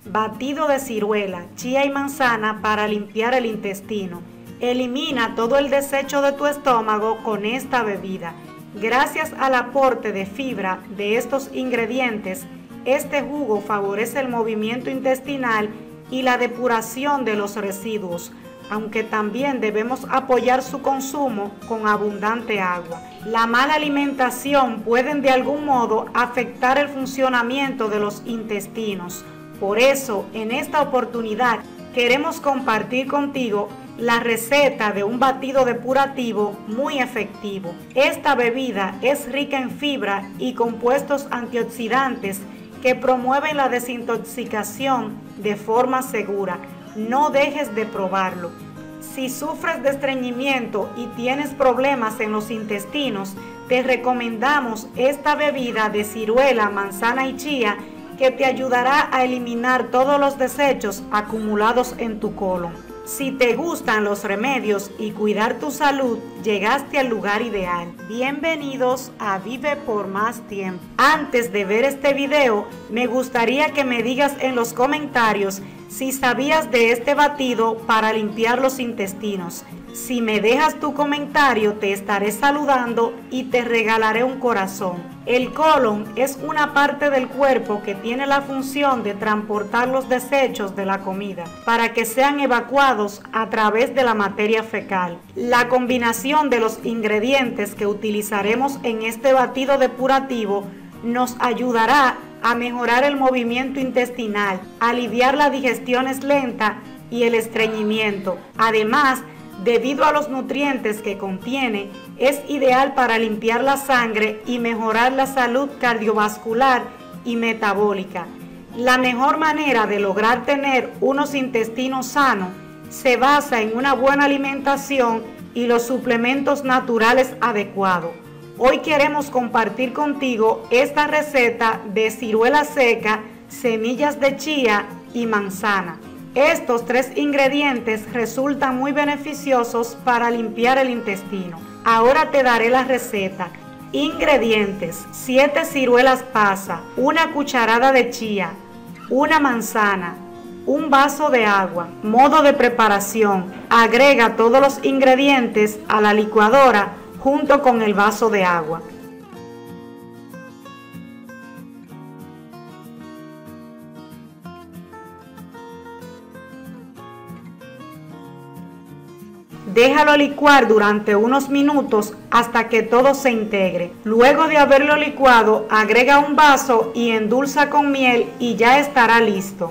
batido de ciruela, chía y manzana para limpiar el intestino. Elimina todo el desecho de tu estómago con esta bebida. Gracias al aporte de fibra de estos ingredientes, este jugo favorece el movimiento intestinal y la depuración de los residuos, aunque también debemos apoyar su consumo con abundante agua. La mala alimentación puede de algún modo afectar el funcionamiento de los intestinos. Por eso, en esta oportunidad, queremos compartir contigo la receta de un batido depurativo muy efectivo. Esta bebida es rica en fibra y compuestos antioxidantes que promueven la desintoxicación de forma segura. No dejes de probarlo. Si sufres de estreñimiento y tienes problemas en los intestinos, te recomendamos esta bebida de ciruela, manzana y chía que te ayudará a eliminar todos los desechos acumulados en tu colon. Si te gustan los remedios y cuidar tu salud, llegaste al lugar ideal. Bienvenidos a Vive por Más Tiempo. Antes de ver este video, me gustaría que me digas en los comentarios si sabías de este batido para limpiar los intestinos. Si me dejas tu comentario, te estaré saludando y te regalaré un corazón. El colon es una parte del cuerpo que tiene la función de transportar los desechos de la comida para que sean evacuados a través de la materia fecal. La combinación de los ingredientes que utilizaremos en este batido depurativo nos ayudará a mejorar el movimiento intestinal, aliviar la digestión lenta y el estreñimiento. Además, debido a los nutrientes que contiene, es ideal para limpiar la sangre y mejorar la salud cardiovascular y metabólica. La mejor manera de lograr tener unos intestinos sanos se basa en una buena alimentación y los suplementos naturales adecuados. Hoy queremos compartir contigo esta receta de ciruela seca, semillas de chía y manzana. Estos tres ingredientes resultan muy beneficiosos para limpiar el intestino. Ahora te daré la receta. Ingredientes: 7 ciruelas pasa, 1 cucharada de chía, 1 manzana, 1 vaso de agua. Modo de preparación: agrega todos los ingredientes a la licuadora junto con el vaso de agua. Déjalo licuar durante unos minutos hasta que todo se integre. Luego de haberlo licuado, agrega un vaso y endulza con miel y ya estará listo.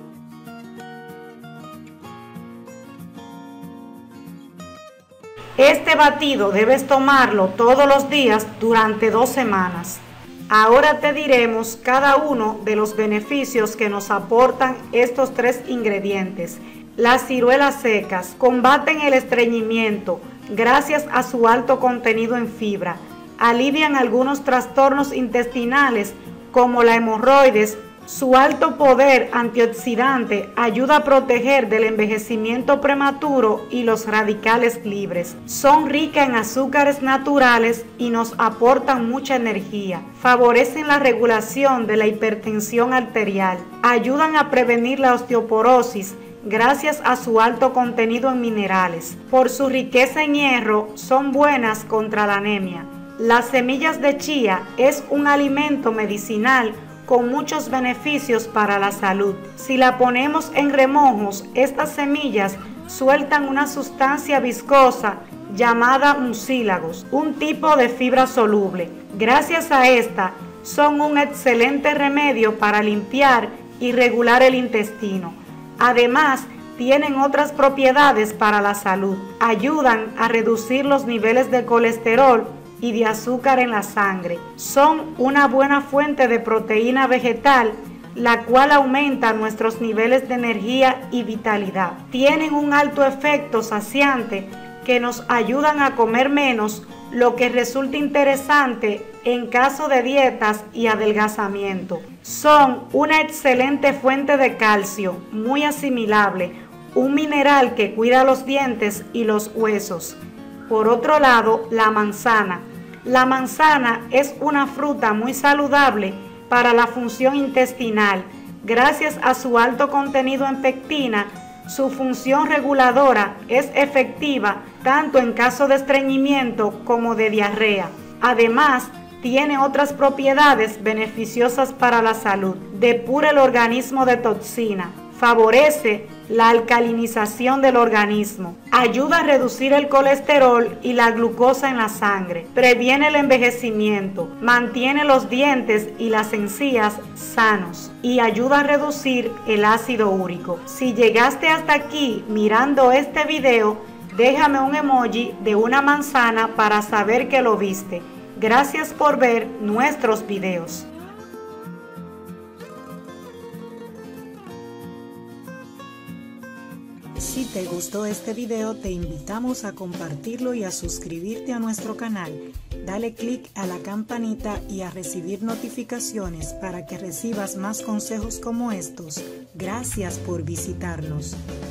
Este batido debes tomarlo todos los días durante 2 semanas. Ahora te diremos cada uno de los beneficios que nos aportan estos 3 ingredientes. Las ciruelas secas combaten el estreñimiento gracias a su alto contenido en fibra. Alivian algunos trastornos intestinales como la hemorroides. Su alto poder antioxidante ayuda a proteger del envejecimiento prematuro y los radicales libres. Son ricas en azúcares naturales y nos aportan mucha energía. Favorecen la regulación de la hipertensión arterial. Ayudan a prevenir la osteoporosis gracias a su alto contenido en minerales. Por su riqueza en hierro, son buenas contra la anemia. Las semillas de chía es un alimento medicinal con muchos beneficios para la salud. Si la ponemos en remojos, estas semillas sueltan una sustancia viscosa llamada mucílagos, un tipo de fibra soluble. Gracias a esta, son un excelente remedio para limpiar y regular el intestino. Además, tienen otras propiedades para la salud. Ayudan a reducir los niveles de colesterol y de azúcar en la sangre. Son una buena fuente de proteína vegetal, la cual aumenta nuestros niveles de energía y vitalidad. Tienen un alto efecto saciante que nos ayudan a comer menos, lo que resulta interesante en caso de dietas y adelgazamiento. Son una excelente fuente de calcio, muy asimilable, un mineral que cuida los dientes y los huesos. Por otro lado, la manzana. La manzana es una fruta muy saludable para la función intestinal. Gracias a su alto contenido en pectina, su función reguladora es efectiva tanto en caso de estreñimiento como de diarrea. Además, tiene otras propiedades beneficiosas para la salud. Depura el organismo de toxina. Favorece la alcalinización del organismo. Ayuda a reducir el colesterol y la glucosa en la sangre. Previene el envejecimiento. Mantiene los dientes y las encías sanos. Y ayuda a reducir el ácido úrico. Si llegaste hasta aquí mirando este video, déjame un emoji de una manzana para saber que lo viste. Gracias por ver nuestros videos. Si te gustó este video, te invitamos a compartirlo y a suscribirte a nuestro canal. Dale click a la campanita y a recibir notificaciones para que recibas más consejos como estos. Gracias por visitarnos.